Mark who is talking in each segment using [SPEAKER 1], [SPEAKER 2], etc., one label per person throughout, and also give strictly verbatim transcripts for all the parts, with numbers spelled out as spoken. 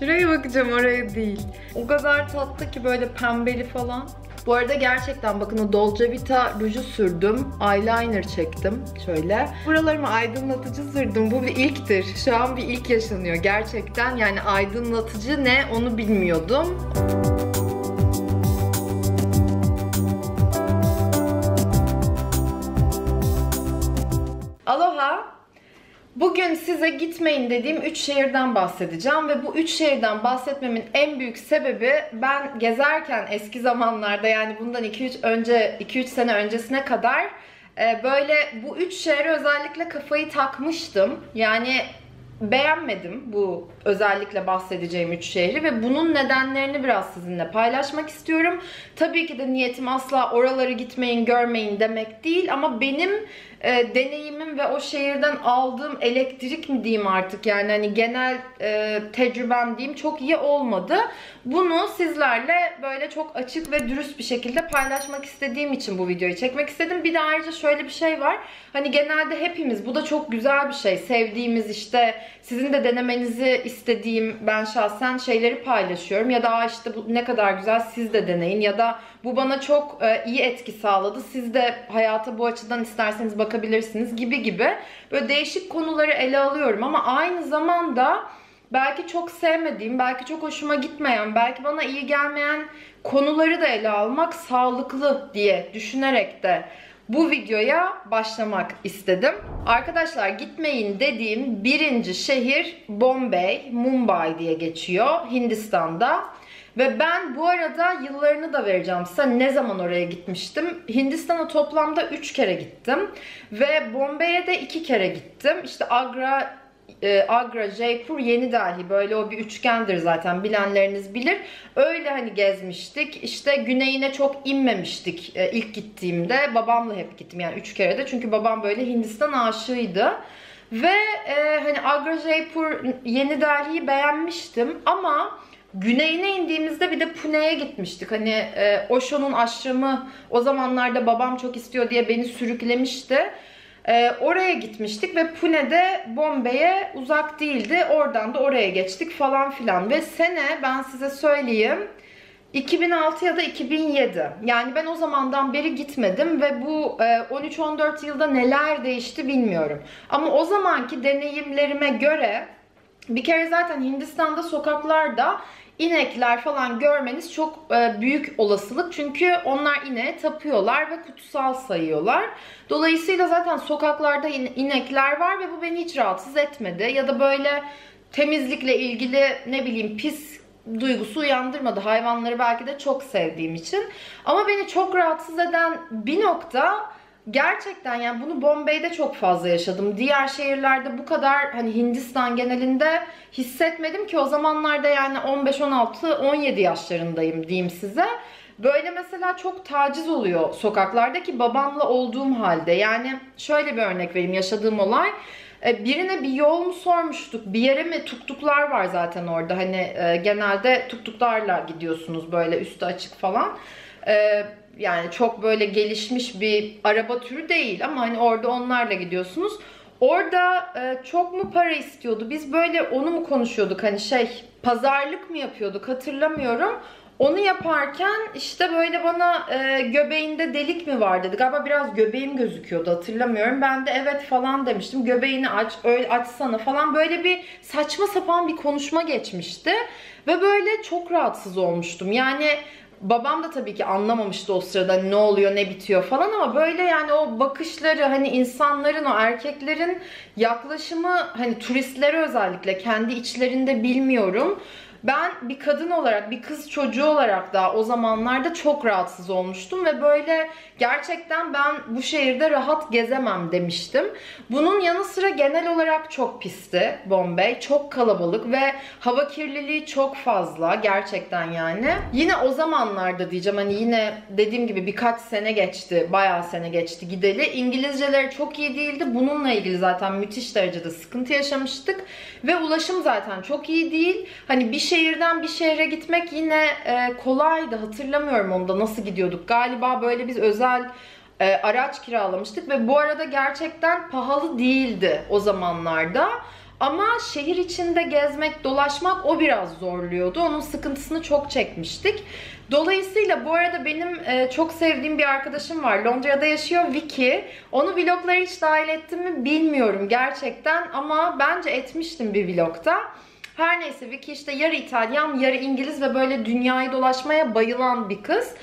[SPEAKER 1] Şuraya bakacağım, oraya değil. O kadar tatlı ki, böyle pembeli falan. Bu arada gerçekten bakın, o Dolce Vita ruju sürdüm. Eyeliner çektim şöyle. Buralarımı aydınlatıcı sürdüm. Bu bir ilktir. Şu an bir ilk yaşanıyor gerçekten. Yani aydınlatıcı ne onu bilmiyordum. Aloha! Bugün size gitmeyin dediğim üç şehirden bahsedeceğim ve bu üç şehirden bahsetmemin en büyük sebebi, ben gezerken eski zamanlarda, yani bundan iki üç önce iki üç sene öncesine kadar böyle bu üç şehre özellikle kafayı takmıştım. Yani beğenmedim bu özellikle bahsedeceğim üç şehri ve bunun nedenlerini biraz sizinle paylaşmak istiyorum. Tabii ki de niyetim asla oraları gitmeyin, görmeyin demek değil, ama benim e, deneyimim ve o şehirden aldığım elektrik mi diyeyim artık, yani hani genel e, tecrübem diyeyim, çok iyi olmadı. Bunu sizlerle böyle çok açık ve dürüst bir şekilde paylaşmak istediğim için bu videoyu çekmek istedim. Bir de ayrıca şöyle bir şey var. Hani genelde hepimiz, bu da çok güzel bir şey, sevdiğimiz, işte sizin de denemenizi istediğim, ben şahsen şeyleri paylaşıyorum. Ya da işte bu ne kadar güzel, siz de deneyin. Ya da bu bana çok e, iyi etki sağladı, siz de hayata bu açıdan isterseniz bakabilirsiniz gibi gibi. Böyle değişik konuları ele alıyorum ama aynı zamanda belki çok sevmediğim, belki çok hoşuma gitmeyen, belki bana iyi gelmeyen konuları da ele almak sağlıklı diye düşünerek de bu videoya başlamak istedim. Arkadaşlar, gitmeyin dediğim birinci şehir Bombay, Mumbai diye geçiyor Hindistan'da. Ve ben bu arada yıllarını da vereceğim size, ne zaman oraya gitmiştim. Hindistan'a toplamda üç kere gittim. Ve Bombay'e de iki kere gittim. İşte Agra, Agra, Jaipur, Yeni Delhi, böyle o bir üçgendir zaten, bilenleriniz bilir. Öyle hani gezmiştik. İşte güneyine çok inmemiştik ilk gittiğimde. Babamla hep gittim yani üç kere de, çünkü babam böyle Hindistan aşığıydı. Ve e, hani Agra, Jaipur, Yeni Delhi'yi beğenmiştim ama güneyine indiğimizde bir de Pune'ye gitmiştik. Hani e, Osho'nun aşramı o zamanlarda babam çok istiyor diye beni sürüklemişti. Ee, oraya gitmiştik ve Pune'de Bombay'e uzak değildi. Oradan da oraya geçtik falan filan. Ve sene, ben size söyleyeyim, iki bin altı ya da iki bin yedi. Yani ben o zamandan beri gitmedim ve bu on üç on dört yılda neler değişti bilmiyorum. Ama o zamanki deneyimlerime göre bir kere zaten Hindistan'da sokaklarda İnekler falan görmeniz çok büyük olasılık. Çünkü onlar ineğe tapıyorlar ve kutsal sayıyorlar. Dolayısıyla zaten sokaklarda inekler var ve bu beni hiç rahatsız etmedi. Ya da böyle temizlikle ilgili ne bileyim pis duygusu uyandırmadı. Hayvanları belki de çok sevdiğim için. Ama beni çok rahatsız eden bir nokta, gerçekten yani bunu Bombay'de çok fazla yaşadım. Diğer şehirlerde bu kadar hani Hindistan genelinde hissetmedim ki, o zamanlarda yani on beş on altı on yedi yaşlarındayım diyeyim size. Böyle mesela çok taciz oluyor sokaklarda, ki babamla olduğum halde. Yani şöyle bir örnek vereyim, yaşadığım olay. Birine bir yol mu sormuştuk, bir yere mi, tuktuklar var zaten orada. Hani genelde tuktuklarla gidiyorsunuz, böyle üstü açık falan. Yani çok böyle gelişmiş bir araba türü değil ama hani orada onlarla gidiyorsunuz. Orada e, çok mu para istiyordu? Biz böyle onu mu konuşuyorduk? Hani şey, pazarlık mı yapıyorduk? Hatırlamıyorum. Onu yaparken işte böyle bana e, göbeğinde delik mi var dedi. Galiba biraz göbeğim gözüküyordu, hatırlamıyorum. Ben de evet falan demiştim. Göbeğini aç, öyle açsana falan, böyle bir saçma sapan bir konuşma geçmişti. Ve böyle çok rahatsız olmuştum. Yani babam da tabii ki anlamamıştı o sırada ne oluyor, ne bitiyor falan, ama böyle yani o bakışları, hani insanların, o erkeklerin yaklaşımı, hani turistlere özellikle kendi içlerinde bilmiyorum. Ben bir kadın olarak, bir kız çocuğu olarak da o zamanlarda çok rahatsız olmuştum ve böyle gerçekten ben bu şehirde rahat gezemem demiştim. Bunun yanı sıra genel olarak çok pisti Bombay. Çok kalabalık ve hava kirliliği çok fazla gerçekten yani. Yine o zamanlarda diyeceğim, hani yine dediğim gibi birkaç sene geçti, bayağı sene geçti gideli. İngilizceleri çok iyi değildi. Bununla ilgili zaten müthiş derecede sıkıntı yaşamıştık. Ve ulaşım zaten çok iyi değil. Hani bir şehirden bir şehre gitmek yine e, kolaydı. Hatırlamıyorum onda nasıl gidiyorduk. Galiba böyle biz özel e, araç kiralamıştık ve bu arada gerçekten pahalı değildi o zamanlarda. Ama şehir içinde gezmek, dolaşmak o biraz zorluyordu. Onun sıkıntısını çok çekmiştik. Dolayısıyla bu arada benim e, çok sevdiğim bir arkadaşım var. Londra'da yaşıyor, Vicky. Onu vloglara hiç dahil ettim mi bilmiyorum gerçekten ama bence etmiştim bir vlogda. Her neyse, Vicky işte yarı İtalyan, yarı İngiliz ve böyle dünyayı dolaşmaya bayılan bir kız.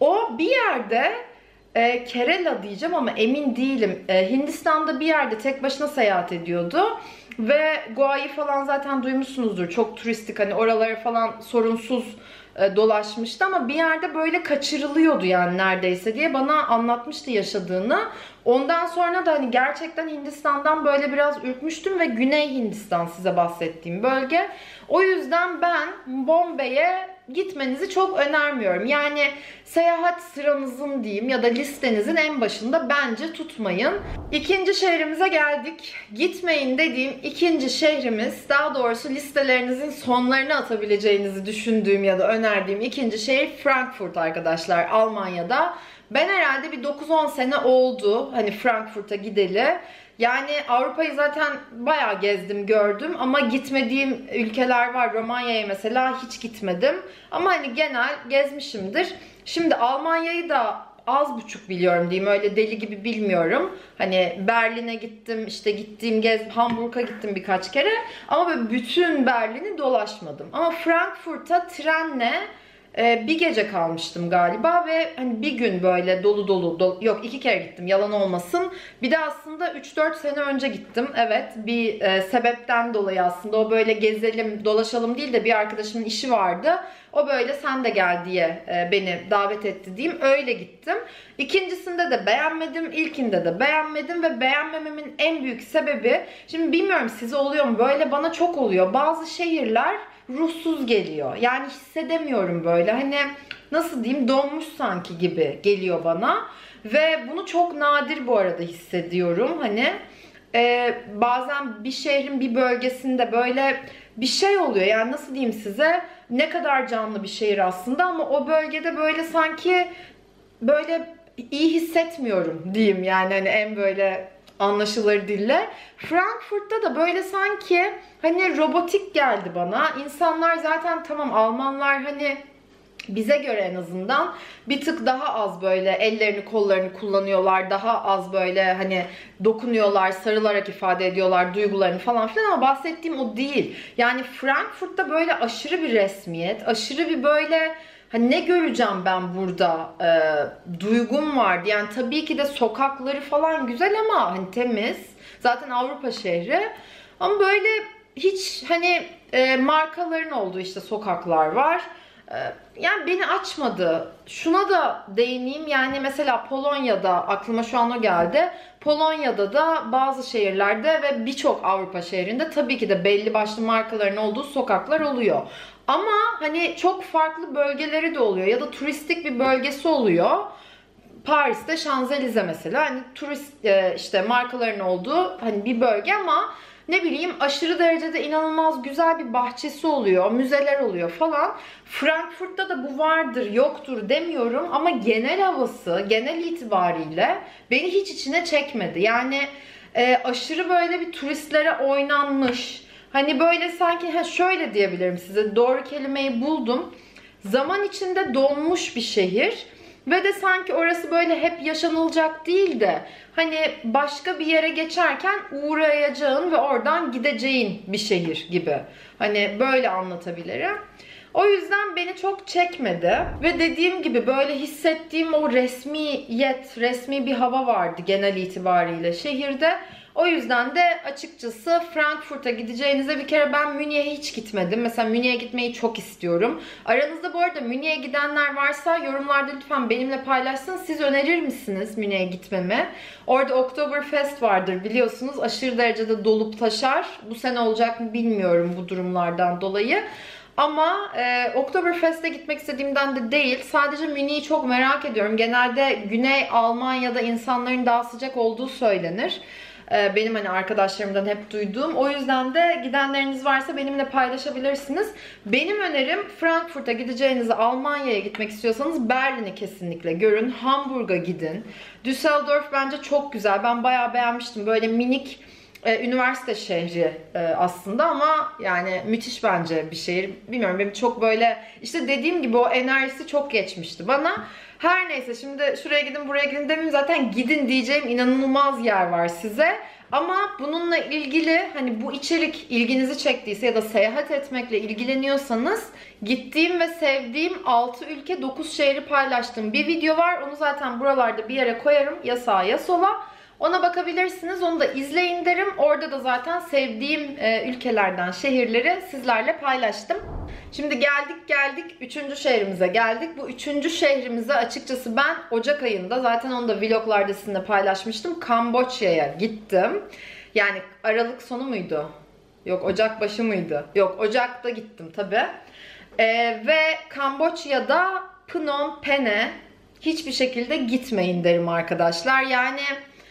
[SPEAKER 1] O bir yerde e, Kerala diyeceğim ama emin değilim. E, Hindistan'da bir yerde tek başına seyahat ediyordu. Ve Goa'yı falan zaten duymuşsunuzdur. Çok turistik, hani oralara falan sorunsuz e, dolaşmıştı ama bir yerde böyle kaçırılıyordu yani neredeyse diye bana anlatmıştı yaşadığını. Ondan sonra da hani gerçekten Hindistan'dan böyle biraz ürkmüştüm ve Güney Hindistan size bahsettiğim bölge. O yüzden ben Bombay'e gitmenizi çok önermiyorum. Yani seyahat sıranızın diyeyim ya da listenizin en başında bence tutmayın. İkinci şehrimize geldik. Gitmeyin dediğim ikinci şehrimiz, daha doğrusu listelerinizin sonlarına atabileceğinizi düşündüğüm ya da önerdiğim ikinci şehir Frankfurt arkadaşlar, Almanya'da. Ben herhalde bir dokuz on sene oldu hani Frankfurt'a gideli. Yani Avrupa'yı zaten bayağı gezdim, gördüm ama gitmediğim ülkeler var. Romanya'ya mesela hiç gitmedim. Ama hani genel gezmişimdir. Şimdi Almanya'yı da az buçuk biliyorum diyeyim. Öyle deli gibi bilmiyorum. Hani Berlin'e gittim, işte gittiğim gez, Hamburg'a gittim birkaç kere. Ama böyle bütün Berlin'i dolaşmadım. Ama Frankfurt'a trenle bir gece kalmıştım galiba ve hani bir gün böyle dolu dolu, dolu yok iki kere gittim yalan olmasın. Bir de aslında üç dört sene önce gittim. Evet, bir e, sebepten dolayı aslında o böyle gezelim dolaşalım değil de bir arkadaşımın işi vardı. O böyle sen de gel diye e, beni davet etti diyeyim. Öyle gittim. İkincisinde de beğenmedim. İlkinde de beğenmedim ve beğenmememin en büyük sebebi, şimdi bilmiyorum size oluyor mu, böyle bana çok oluyor. Bazı şehirler ruhsuz geliyor. Yani hissedemiyorum böyle. Hani nasıl diyeyim, donmuş sanki gibi geliyor bana. Ve bunu çok nadir bu arada hissediyorum. Hani e, bazen bir şehrin bir bölgesinde böyle bir şey oluyor. Yani nasıl diyeyim size, ne kadar canlı bir şehir aslında ama o bölgede böyle sanki böyle iyi hissetmiyorum diyeyim yani hani en böyle anlaşılır dille. Frankfurt'ta da böyle sanki hani robotik geldi bana. İnsanlar zaten tamam, Almanlar hani bize göre en azından bir tık daha az böyle ellerini kollarını kullanıyorlar. Daha az böyle hani dokunuyorlar, sarılarak ifade ediyorlar duygularını falan filan ama bahsettiğim o değil. Yani Frankfurt'ta böyle aşırı bir resmiyet, aşırı bir böyle hani ne göreceğim ben burada e, duygum vardı. Yani tabii ki de sokakları falan güzel ama hani temiz. Zaten Avrupa şehri. Ama böyle hiç hani e, markaların olduğu işte sokaklar var. E, yani beni açmadı. Şuna da değineyim, yani mesela Polonya'da, aklıma şu an o geldi. Polonya'da da bazı şehirlerde ve birçok Avrupa şehrinde tabii ki de belli başlı markaların olduğu sokaklar oluyor. Ama hani çok farklı bölgeleri de oluyor ya da turistik bir bölgesi oluyor. Paris'te Şanzelize mesela hani turist işte markaların olduğu hani bir bölge ama ne bileyim aşırı derecede inanılmaz güzel bir bahçesi oluyor, müzeler oluyor falan. Frankfurt'ta da bu vardır, yoktur demiyorum ama genel havası, genel itibariyle beni hiç içine çekmedi. Yani e, aşırı böyle bir turistlere oynanmış, hani böyle sanki ha şöyle diyebilirim size, doğru kelimeyi buldum. Zaman içinde donmuş bir şehir. Ve de sanki orası böyle hep yaşanılacak değil de hani başka bir yere geçerken uğrayacağın ve oradan gideceğin bir şehir gibi. Hani böyle anlatabilirim. O yüzden beni çok çekmedi. Ve dediğim gibi böyle hissettiğim o resmiyet, resmi bir hava vardı genel itibariyle şehirde. O yüzden de açıkçası Frankfurt'a gideceğinize, bir kere ben Münih'e hiç gitmedim. Mesela Münih'e gitmeyi çok istiyorum. Aranızda bu arada Münih'e gidenler varsa yorumlarda lütfen benimle paylaşsın. Siz önerir misiniz Münih'e gitmemi? Orada Oktoberfest vardır biliyorsunuz. Aşırı derecede dolup taşar. Bu sene olacak mı bilmiyorum bu durumlardan dolayı. Ama e, Oktoberfest'e gitmek istediğimden de değil. Sadece Münih'i çok merak ediyorum. Genelde Güney Almanya'da insanların daha sıcak olduğu söylenir. Benim hani arkadaşlarımdan hep duyduğum. O yüzden de gidenleriniz varsa benimle paylaşabilirsiniz. Benim önerim, Frankfurt'a gideceğinizi, Almanya'ya gitmek istiyorsanız Berlin'i kesinlikle görün. Hamburg'a gidin. Düsseldorf bence çok güzel. Ben bayağı beğenmiştim. Böyle minik e, üniversite şehri e, aslında ama yani müthiş bence bir şehir. Bilmiyorum, benim çok böyle işte dediğim gibi o enerjisi çok geçmişti bana. Her neyse, şimdi şuraya gidin buraya gidin demeyeyim, zaten gidin diyeceğim inanılmaz yer var size. Ama bununla ilgili hani bu içerik ilginizi çektiyse ya da seyahat etmekle ilgileniyorsanız gittiğim ve sevdiğim altı ülke dokuz şehri paylaştığım bir video var. Onu zaten buralarda bir yere koyarım, ya sağa ya sola. Ona bakabilirsiniz. Onu da izleyin derim. Orada da zaten sevdiğim e, ülkelerden şehirleri sizlerle paylaştım. Şimdi geldik geldik üçüncü şehrimize geldik. Bu üçüncü şehrimize açıkçası ben Ocak ayında, zaten onu da vloglarda sizinle paylaşmıştım, Kamboçya'ya gittim. Yani Aralık sonu muydu? Yok, Ocak başı mıydı? Yok, Ocak'ta gittim tabii. Ee, ve Kamboçya'da Phnom Penh'e hiçbir şekilde gitmeyin derim arkadaşlar. Yani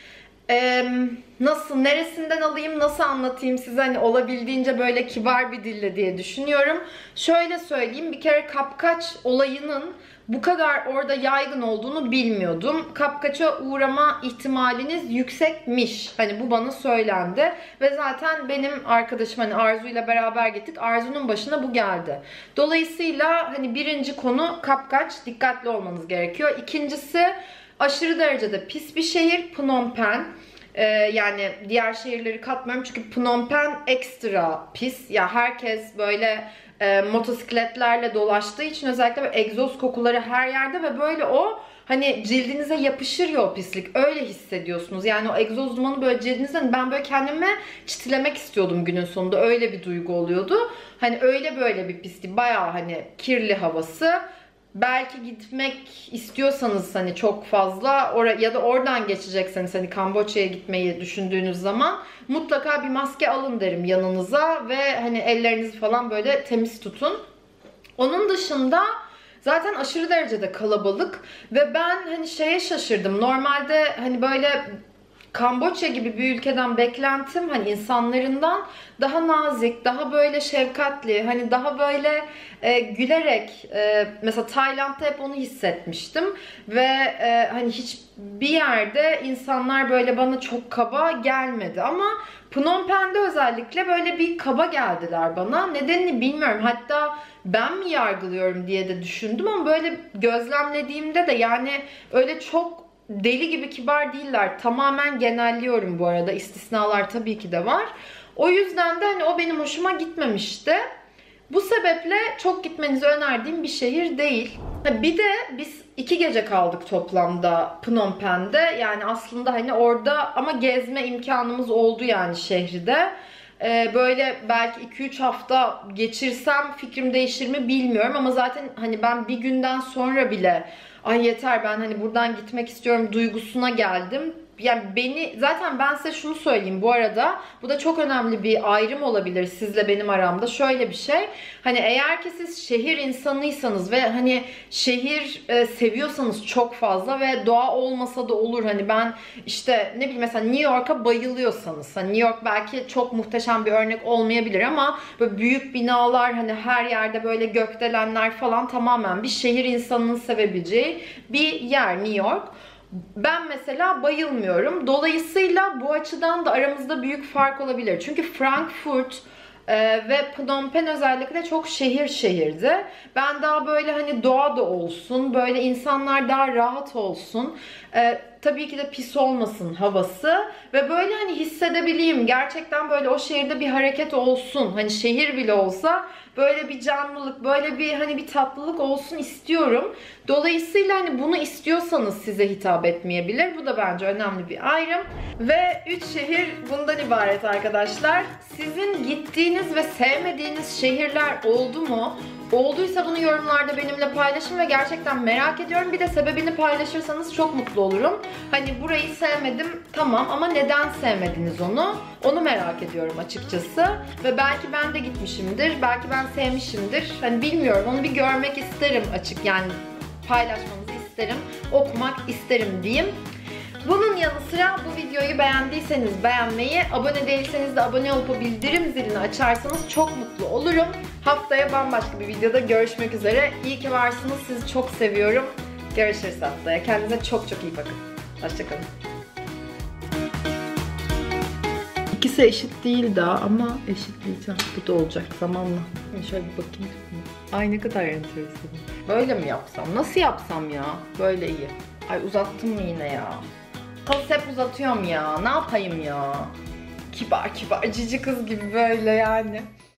[SPEAKER 1] Ee, nasıl, neresinden alayım, nasıl anlatayım size, hani olabildiğince böyle kibar bir dille diye düşünüyorum. Şöyle söyleyeyim, bir kere kapkaç olayının bu kadar orada yaygın olduğunu bilmiyordum. Kapkaça uğrama ihtimaliniz yüksekmiş. Hani bu bana söylendi ve zaten benim arkadaşım hani Arzu ile beraber gittik. Arzu'nun başına bu geldi. Dolayısıyla hani birinci konu kapkaç, dikkatli olmanız gerekiyor. İkincisi, aşırı derecede pis bir şehir Phnom Penh. Ee, yani diğer şehirleri katmıyorum çünkü Phnom Penh ekstra pis. Ya herkes böyle e, motosikletlerle dolaştığı için özellikle böyle egzoz kokuları her yerde ve böyle o hani cildinize yapışır ya o pislik. Öyle hissediyorsunuz. Yani o egzoz dumanı böyle cildinizden, ben böyle kendime çitilemek istiyordum günün sonunda. Öyle bir duygu oluyordu. Hani öyle böyle bir pislik. Bayağı hani kirli havası. Belki gitmek istiyorsanız hani çok fazla or ya da oradan geçecekseniz hani Kamboçya'ya gitmeyi düşündüğünüz zaman mutlaka bir maske alın derim yanınıza ve hani ellerinizi falan böyle temiz tutun. Onun dışında zaten aşırı derecede kalabalık ve ben hani şeye şaşırdım. Normalde hani böyle Kamboçya gibi bir ülkeden beklentim hani insanlarından daha nazik, daha böyle şefkatli, hani daha böyle e, gülerek, e, mesela Tayland'da hep onu hissetmiştim ve e, hani hiçbir yerde insanlar böyle bana çok kaba gelmedi ama Phnom Penh'de özellikle böyle bir kaba geldiler bana. Nedenini bilmiyorum. Hatta ben mi yargılıyorum diye de düşündüm ama böyle gözlemlediğimde de yani öyle çok deli gibi kibar değiller. Tamamen genelliyorum bu arada. İstisnalar tabii ki de var. O yüzden de hani o benim hoşuma gitmemişti. Bu sebeple çok gitmenizi önerdiğim bir şehir değil. Bir de biz iki gece kaldık toplamda Phnom Penh'de. Yani aslında hani orada ama gezme imkanımız oldu yani şehri de. Ee, böyle belki iki üç hafta geçirsem fikrim değişir mi bilmiyorum ama zaten hani ben bir günden sonra bile ay yeter ben hani buradan gitmek istiyorum duygusuna geldim. Yani beni zaten, ben size şunu söyleyeyim bu arada, bu da çok önemli bir ayrım olabilir sizle benim aramda. Şöyle bir şey, hani eğer ki siz şehir insanıysanız ve hani şehir e, seviyorsanız çok fazla ve doğa olmasa da olur, hani ben işte ne bileyim mesela New York'a bayılıyorsanız, hani New York belki çok muhteşem bir örnek olmayabilir ama böyle büyük binalar, hani her yerde böyle gökdelenler falan, tamamen bir şehir insanının sevebileceği bir yer New York. Ben mesela bayılmıyorum. Dolayısıyla bu açıdan da aramızda büyük fark olabilir. Çünkü Frankfurt e, ve Phnom Penh özellikle çok şehir şehirdi. Ben daha böyle hani doğa da olsun, böyle insanlar daha rahat olsun. E, tabii ki de pis olmasın havası ve böyle hani hissedebileyim. Gerçekten böyle o şehirde bir hareket olsun. Hani şehir bile olsa böyle bir canlılık, böyle bir hani bir tatlılık olsun istiyorum. Dolayısıyla hani bunu istiyorsanız size hitap etmeyebilir. Bu da bence önemli bir ayrım. Ve üç şehir bundan ibaret arkadaşlar. Sizin gittiğiniz ve sevmediğiniz şehirler oldu mu? Olduysa bunu yorumlarda benimle paylaşın ve gerçekten merak ediyorum. Bir de sebebini paylaşırsanız çok mutlu olurum. Hani burayı sevmedim tamam ama neden sevmediniz onu? Onu merak ediyorum açıkçası. Ve belki ben de gitmişimdir. Belki ben sevmişimdir. Hani bilmiyorum. Onu bir görmek isterim açık, yani paylaşmanızı isterim. Okumak isterim diyeyim. Bunun yanı sıra bu videoyu beğendiyseniz beğenmeyi, abone değilseniz de abone olup bildirim zilini açarsanız çok mutlu olurum. Haftaya bambaşka bir videoda görüşmek üzere. İyi ki varsınız. Sizi çok seviyorum. Görüşürüz haftaya. Kendinize çok çok iyi bakın. Hoşça kalın. İkisi eşit değil daha ama eşitleyeceğim. Bu da olacak zamanla. Şöyle bir bakayım. Ay ne kadar enteresan. Böyle mi yapsam? Nasıl yapsam ya? Böyle iyi. Ay uzattım mı yine ya? Kız hep uzatıyorum ya. Ne yapayım ya? Kibar kibar cici kız gibi böyle yani.